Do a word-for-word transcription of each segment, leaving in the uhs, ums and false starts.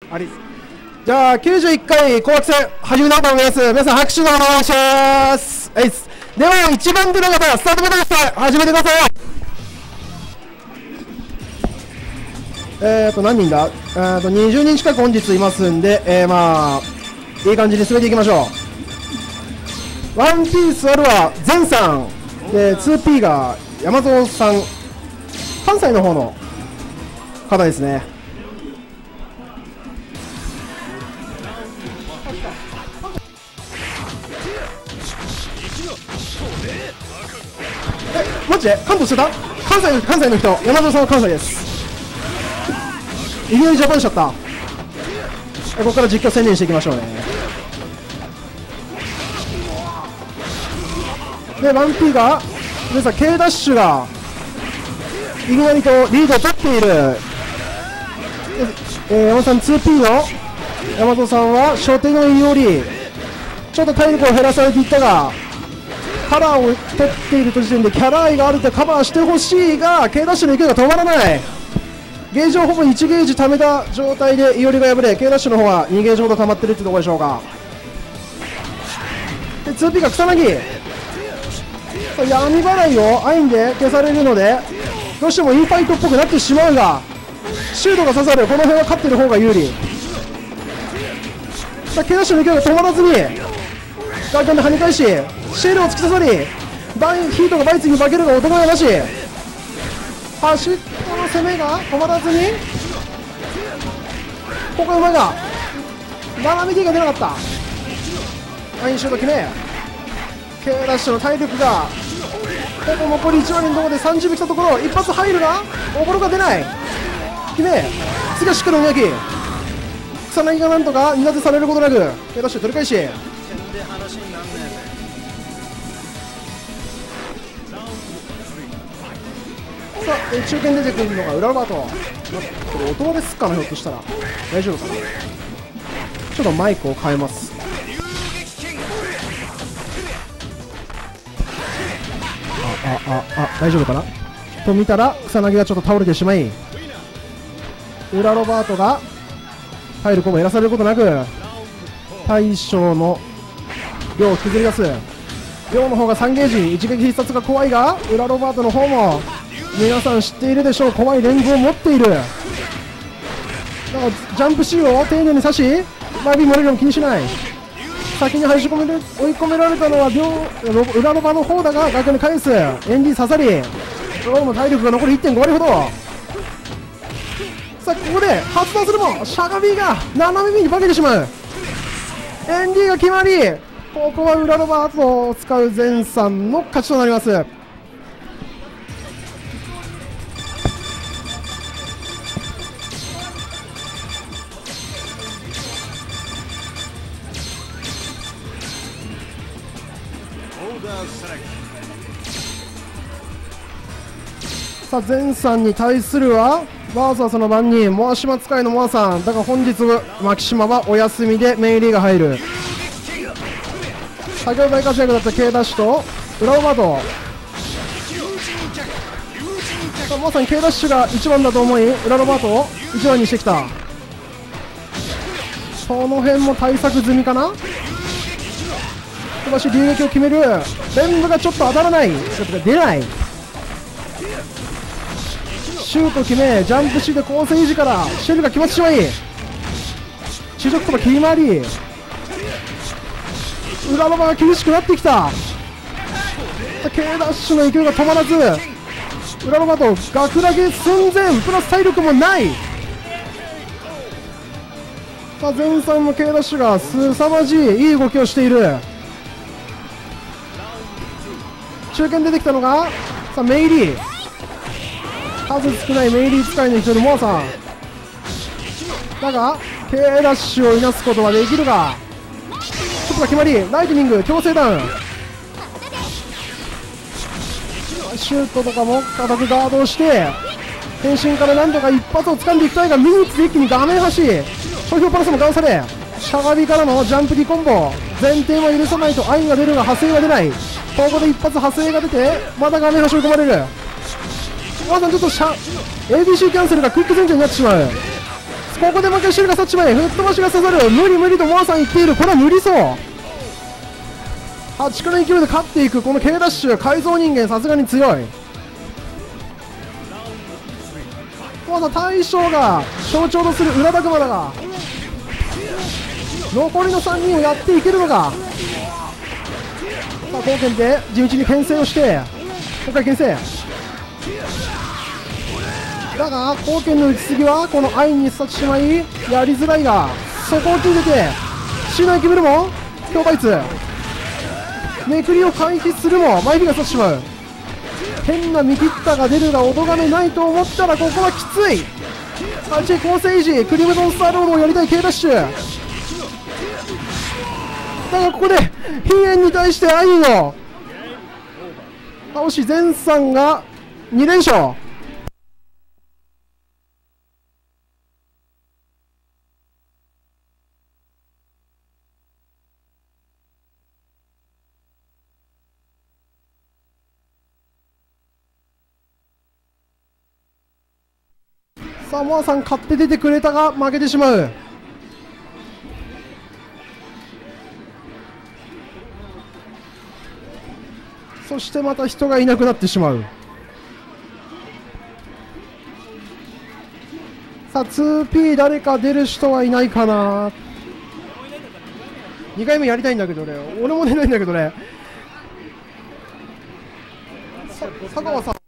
あり。じゃあきゅうじゅういっかい紅白戦始めたいと思います。皆さん拍手のお願いします。はい、ではいちばん手の方スタートボタン押して始めてください。えーと何人だ、えーとにじゅうにん近く本日いますんで、えー、まあいい感じに進めていきましょう。ワンピースあるはゼンさんで ツーピー が山蔵さん、関西の方の方ですね。え、マジで関東してた？関西の関西の人、山蔵さんは関西です。いきなりジャパンしちゃった。ここから実況専念していきましょうね。で ワンピー が皆さん K ダッシュがいきなりとリードを取っている。えー、山本さん ツーピー の山本さんは初手のよりちょっと体力を減らされていったがカラーを取っている時点でキャラ愛があるとカバーしてほしいが K ダッシュの勢いが止まらない。ゲージをほぼいちゲージ貯めた状態でイオリが敗れ K ダッシュの方はにゲージほど溜まってるってところでしょうか。で ツーピー が草薙闇払いをアインで消されるのでどうしてもインファイトっぽくなってしまうがシュートが刺さる。この辺は勝っている方が有利。さあ K ダッシュの勢いが止まらずにガーキャンで跳ね返しシェルを突き刺さりバイヒートがバイツに化けるが男がなし。端っこの攻めが止まらずにここは馬が斜め D が出なかった。アインシュート決め K ダッシュの体力がほぼ残りいちわりのところでさんじゅうびょう来たところ一発入るがおぼろが出ない。決め次はしっかり追い上げ草薙がなんとか苦手されることなく K ダッシュ取り返しさあ中堅出てくるのが裏ロバート。これ音ですかな、ひょっとしたら大丈夫かな。ちょっとマイクを変えます。ああああ大丈夫かなと見たら草薙がちょっと倒れてしまい裏ロバートが体力を減らされることなく大将の量を削り出す。量の方がさんゲージ一撃必殺が怖いが裏ロバートの方も皆さん知っているでしょう。怖い連合を持っている。だからジャンプ C を丁寧に刺しラビー漏れるのも気にしない。先に入し込める追い込められたのは両裏の場の方だが逆に返す。エンディ刺さりローの体力が残り いってんご 割ほど。さあここで発動するもシャガビーが斜め B に化けてしまう。エンディが決まりここは裏のバートを使う前さんの勝ちとなります。さあ前さんに対するはバーサスの番人モアシマ使いのモアさんだが本日牧島はお休みでメイリーが入る。先ほど大活躍だった K ダッシュと裏オバートまさに K ダッシュがいちばんだと思い裏ロバートをいちばんにしてきた。その辺も対策済みかな。飛ばし流撃を決める。全部がちょっと当たらない。ちょっと出ない。シュート決めジャンプ C で構成維持からシェルが決まってしまい中直とか切り回り裏の場が厳しくなってきた。 K ダッシュの勢いが止まらず裏の場と学投げ寸前プラス体力もない。さあ前さんも K ダッシュがすさまじいいい動きをしている。中堅出てきたのがさあメイリー数少ないメイリー使いの一人モアさんだが K ダッシュをいなすことはできるがちょっとが決まりライトニング強制ダウンシュートとかも固くガードをして変身からなんとか一発を掴んでいきたいがミニッツで一気に画面端商標パラスもガンされしゃがみからのジャンプディコンボ前転は許さないとアインが出るが派生は出ない。ここで一発派生が出てまた画面端追い込まれる。まさにちょっとシャ エービーシー キャンセルがクイック前転になってしまう。 ここで負けしてるがそっちまで吹っ飛ばしが刺さる。無理無理とモアさん言っている。これは無理そう。はちから勢いで勝っていくこの K ダッシュ。改造人間さすがに強い。まだ大将が象徴とする裏田熊だが残りのさんにんをやっていけるのか。さあ貢献で地道に牽制をして今回牽制だが貢献の打ちすぎはこの愛にさしてしまいやりづらいがそこを切れてシーナイキブルも強化率めくりを回避するも前火がさしてしまう。変な見切ったが出るがお咎めないと思ったらここはきつい。はち構成維持クリムゾンスターロードをやりたい K ダッシュだがここでヒエンに対してアイの倒し前さんがに連勝。さあモアさん買って出てくれたが負けてしまう。そしてまた人がいなくなってしまう。さあ ツーピー 誰か出る人はいないかな。にかいめやりたいんだけどね。俺も出ないんだけどね。さ佐川さん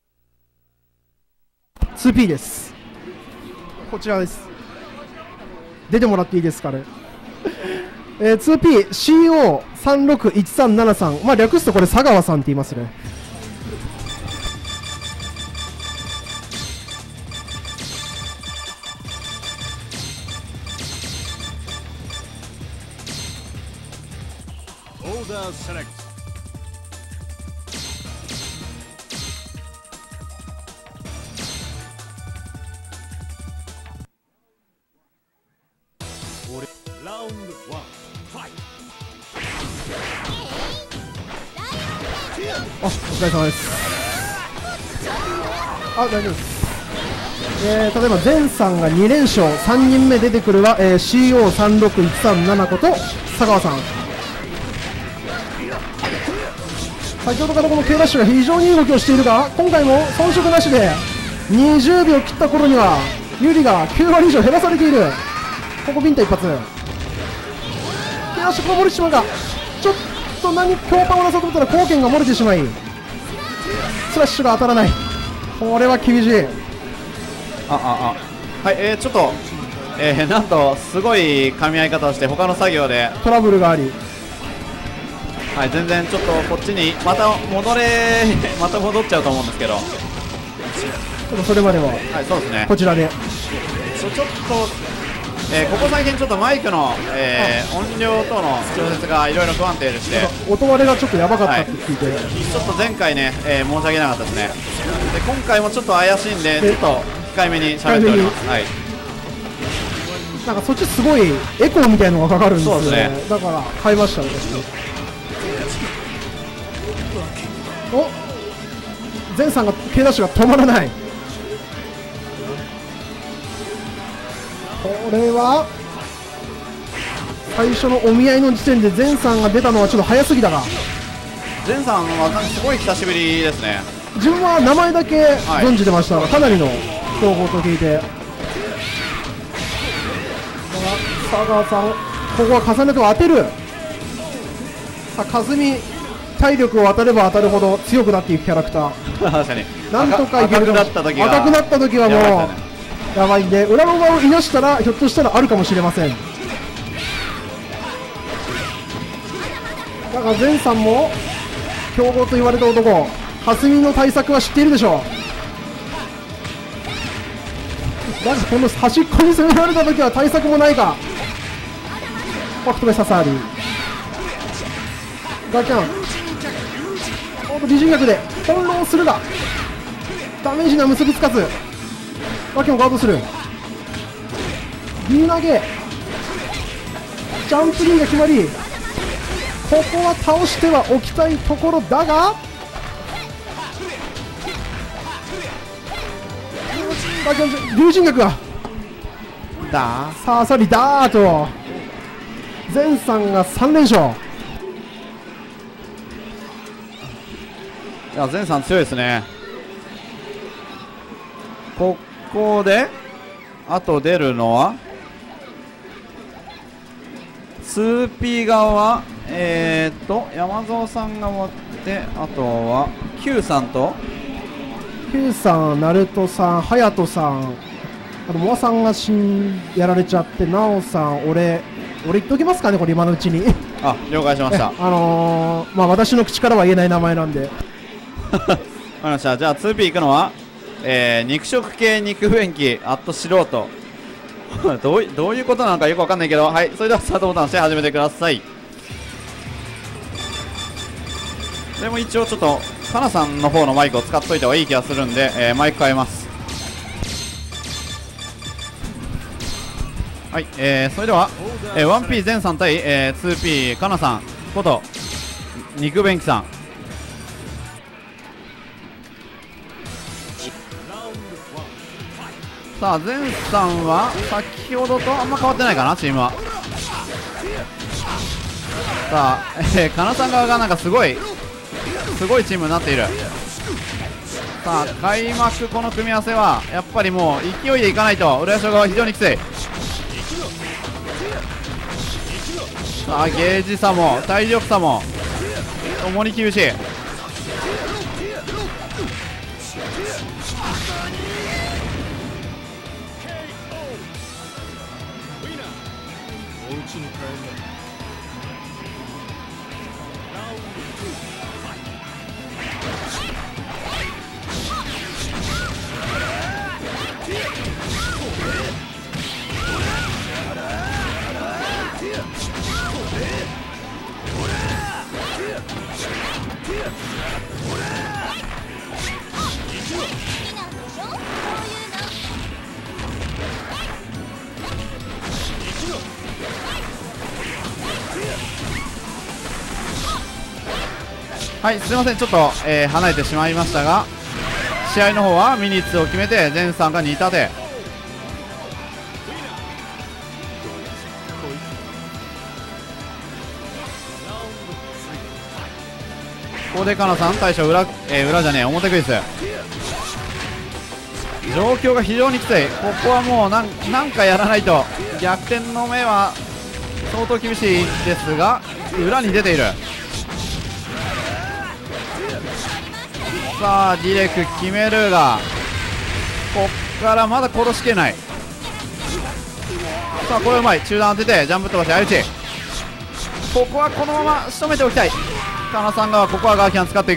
ツーピー です。こちらです。出てもらっていいですかね。えー、ツーピーシーオーさんろくいちさんななさん、まあ略すとこれ佐川さんって言いますね。 オーダーセレクト。ラウンドワンファイト。 あ、お疲れ様です。あ、大丈夫です。えー、例えば前さんがに連勝、さんにんめ出てくるは、えー、シーオーさんろくいちさんなな こと佐川さん。先ほどからこの K ダッシュが非常にいい動きをしているが今回も遜色なしでにじゅうびょう切った頃には有利がきゅう割以上減らされている。ここビンタ一発 K ダッシュこぼれてしまうがちょっと何強パンを出そうと思ったら貢献が漏れてしまいスラッシュが当たらない。これは厳しい。 あああはい、えー、ちょっと、えー、なんとすごい噛み合い方をして他の作業でトラブルがあり、 はい、全然ちょっとこっちにまた戻れまた戻っちゃうと思うんですけど、 ちょっとそれまでははい、そうですね。 こちらでちょちょっと、えー、ここ最近ちょっとマイクの、えー、音量等の調節がいろいろ不安定でして、 音割れがちょっとやばかったって聞いて、 はい、ちょっと前回ね、えー、申し訳なかったですね。で今回もちょっと怪しいんでちょっと控えめに喋っております。はい、 なんかそっちすごいエコーみたいのがかかるんですよ ね, そうですね。 だから買いましたね。お前さんが K ダッシュが止まらない。これは最初のお見合いの時点で前さんが出たのはちょっと早すぎたが、 前さんはすごい久しぶりですね。 自分は名前だけ存じてましたが、かなりの競合と聞いて、佐川さんここは重ねて当てる。さあ和美体力を当たれば当たるほど強くなっていくキャラクター確かになんとかいけるかも。 赤くなった時は赤くなった時はもうやばいですね。 やばいんで裏の場をいなしたらひょっとしたらあるかもしれません。だから前さんも強豪と言われた男蓮見の対策は知っているでしょう。だがこの端っこに攻められた時は対策もないか。北斗目刺さりガキャン美人学で翻弄するがダメージには結びつかずガキャンをガードする。 B 投げジャンプリーが決まりここは倒してはおきたいところだがガキャン龍神学がださあ、それダーと前さんがさん連勝。 いや前さん強いですね。ここであと出るのは ツーピー 側はえー、っと山蔵さんが終わって、あとは Q さんと Q さん、ナルトさん、ハヤトさん、あとモアさんが死んやられちゃって、ナオさん、俺俺言っときますかね、これ今のうちにあ了解しました。 あのー、まあ私の口からは言えない名前なんでわかりました。じゃあ ツーピー 行くのは、えー、肉食系肉便器アット素人どういどういうことなのかよくわかんないけど、はい、それではスタートボタン押して始めてください。でも一応ちょっとかなさんの方のマイクを使っといた方がいい気がするんで、えー、マイク変えます。はい、えー、それでは、えー、ワンピー 全さん対、えー、ツーピー かなさんこと肉便器さん。さあ前さんは先ほどとあんま変わってないかな、チームは。さあ、えー、かなさん側がなんかすごいすごいチームになっている。さあ開幕この組み合わせはやっぱりもう勢いでいかないと浦安側は非常にきつい。さあゲージ差も体力差もともに厳しい。はい、すみません、ちょっと、えー、離れてしまいましたが、試合の方はミニッツを決めて前さんがに立て。ここでかなさん大将裏、えー、裏じゃねえ表クイズ。状況が非常にきつい。ここはもうなんなんかやらないと逆転の目は相当厳しいですが、裏に出ている。さあディレク決めるが、こっからまだ殺しきれない。さあこれうまい、中段当ててジャンプ飛ばして相打ち。ここはこのまま仕留めておきたい。かなさん側ここはガーキャン使っていく。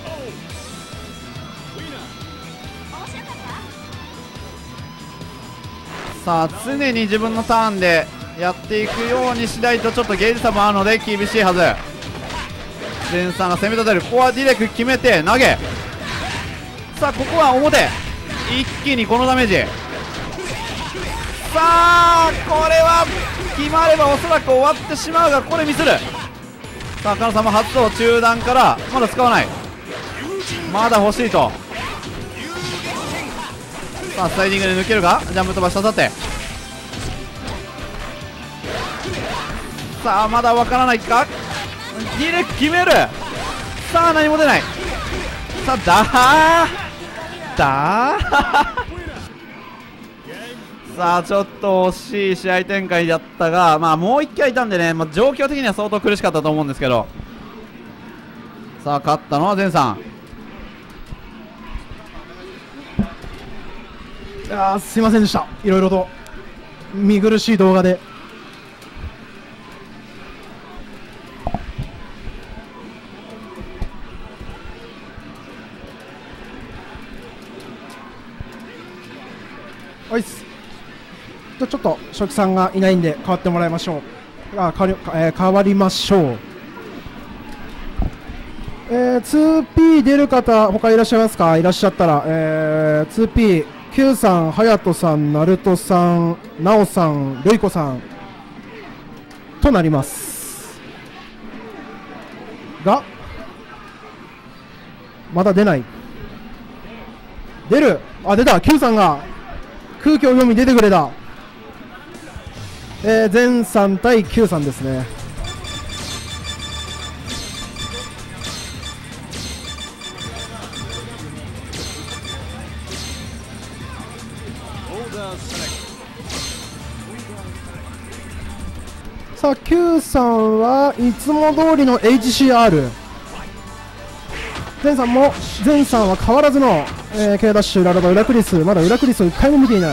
さあ常に自分のターンでやっていくようにしないとちょっとゲージ差もあるので厳しいはず。前さんが攻め立てる。ここはディレク決めて投げ。さあここは表一気にこのダメージ。さあこれは決まればおそらく終わってしまうが、これミスる。さあかなさんも初走中段からまだ使わない。まだ欲しいと。さあスライディングで抜けるが、ジャンプ飛ばし刺さって。さあまだわからないか。ディレク決める。さあ何も出ない。さあだーだーさあちょっと惜しい試合展開だったが、まあもういっかいいたんでね、まあ、状況的には相当苦しかったと思うんですけど。さあ勝ったのは前さん。 いやーすいませんでした、いろいろと見苦しい動画で。おいっす。じゃちょっと初期さんがいないんで変わってもらいましょう。あ変わり、えー、変わりましょう。えー、ツーピー 出る方他いらっしゃいますか。いらっしゃったら、えー、ツーピー Q さん、はやとさん、ナルトさん、なおさん、るいこさんとなりますが、まだ出ない。出る。あ、出た。 Q さんが空気を読み出てくれた。 えー、前さん対きゅうさんですね。さあ きゅうさんはいつも通りの エイチシーアール、 前さんも前さんは変わらずの、えー、K ダッシュ、ララバ、裏クリス、まだ裏クリスをいっかいも見ていない。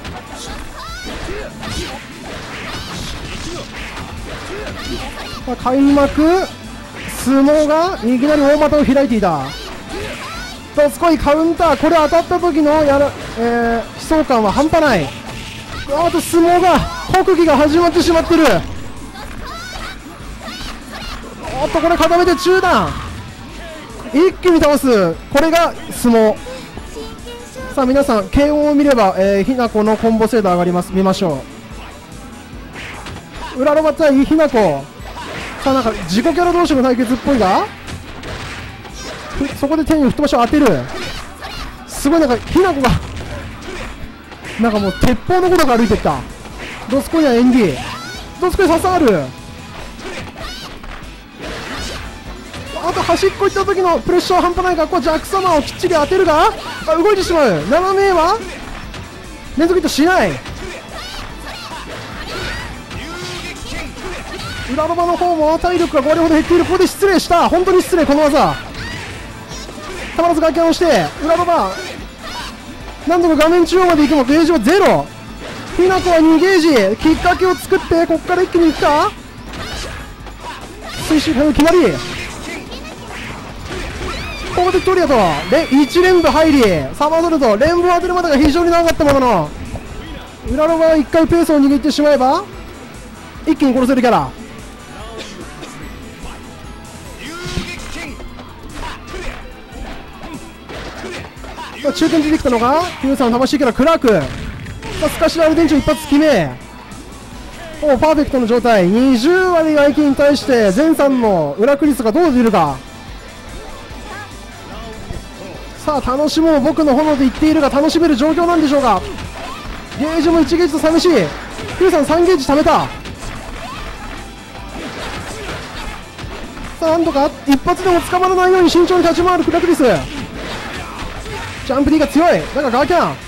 さあ開幕相撲がいきなり大股を開いていた。どすこいカウンター、これ当たった時のやら、えー、悲壮感は半端ない。あと相撲が国技が始まってしまってる。おっとこれ固めて中段、一気に倒す。これが相撲。さあ皆さん ケーオー を見れば、えー、ひなこのコンボ精度上がります。見ましょう。裏ロバ対ひなこ。さあなんか自己キャラ同士の対決っぽいが、そこで手に吹っ飛ばしを当てる。すごいなんかひなこがなんかもう鉄砲のごとく歩いていった。ドスコイや演技、ドスコイ刺さる。あと端っこ行った時のプレッシャー半端ないが、ここジャックサマーをきっちり当てるが、あ動いてしまう。なな名は連続ヒットしない。裏ロバの方も体力がご割ほど減っている。ここで失礼した、本当に失礼。この技たまらずガキャンをして裏ロバなんとか画面中央まで行くもゲージはゼロ。ひなこはにゲージ、きっかけを作ってここから一気にいくか。推進いきなりここでトリアといち連部入り、サマドルと連部を当てるまでが非常に長かったものの、裏ロバはいっかいペースを握ってしまえば一気に殺せるキャラ。中堅出てきたのがきゅうさんの魂キャラクラーク。スカシラル電池一発決め、おパーフェクトの状態。にじゅう割が駅に対して前さんの裏クリスがどう出るか。さあ楽しもう、僕の炎で言っているが楽しめる状況なんでしょうか。ゲージもいちゲージと寂しい。きゅうさんさんゲージ貯めた。さあなんとか一発でも捕まらないように慎重に立ち回るクラクリス。ジャンプ D が強い。だがガーキャン、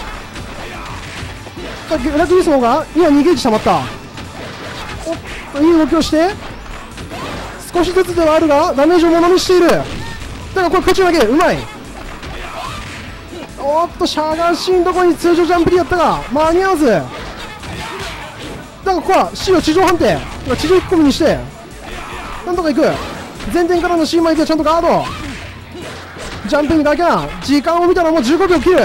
さあクラクリスの方が今にゲージ溜まった。おっといい動きをして少しずつではあるがダメージをものにしている。だがこれこっちだけうまい。おっとシャガシンどこに通常ジャンプ D やったが間に合わず。だがここは C を地上判定、地上いっこみにしてなんとかいく。前転からの C マイクはちゃんとガード。ジャンプにガキャン、時間を見たらもうじゅうごびょう切る。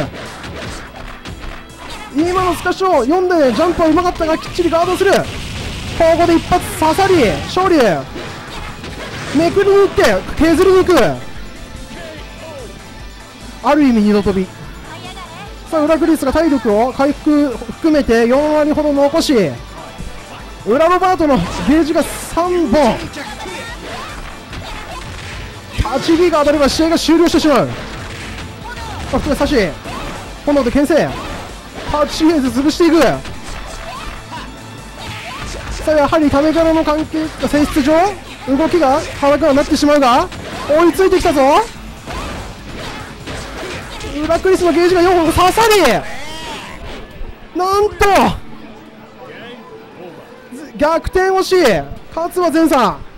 今のスカッシュを読んでジャンプはうまかったがきっちりガードする。ここで一発刺さり勝利。めくりに行って削りに行く。ある意味二度飛び。さあ裏クリスが体力を回復含めてよん割ほど残し、裏ロバートのゲージがさんぼん。はちビーが当たれば試合が終了してしまう。あ、これ差し炎で牽制、はちゲージ潰していく。さあやはりためからの関係性質上動きが速くはなってしまうが追いついてきたぞ。裏クリスのゲージがよんほん刺さり、なんと逆転惜しい。勝つは前さん。